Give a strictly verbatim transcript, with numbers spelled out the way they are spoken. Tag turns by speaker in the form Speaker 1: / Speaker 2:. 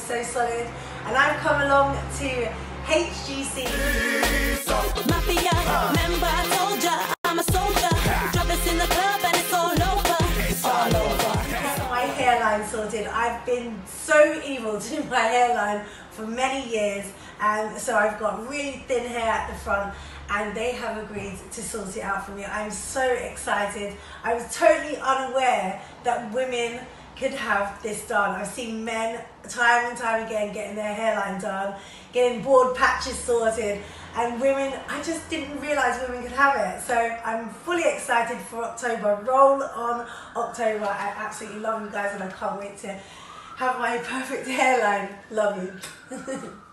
Speaker 1: So Solid, and I've come along to H G C.
Speaker 2: Mafia, remember I told ya, I'm a soldier. Drop this in the club and it's all over.
Speaker 1: It's all over. Get my hairline sorted. I've been so evil to my hairline for many years, and so I've got really thin hair at the front, and they have agreed to sort it out for me. I'm so excited. I was totally unaware that women could have this done. I've seen men time and time again getting their hairline done, getting board patches sorted, and women, I just didn't realise women could have it. So I'm fully excited for October. Roll on October. I absolutely love you guys, and I can't wait to have my perfect hairline. Love you.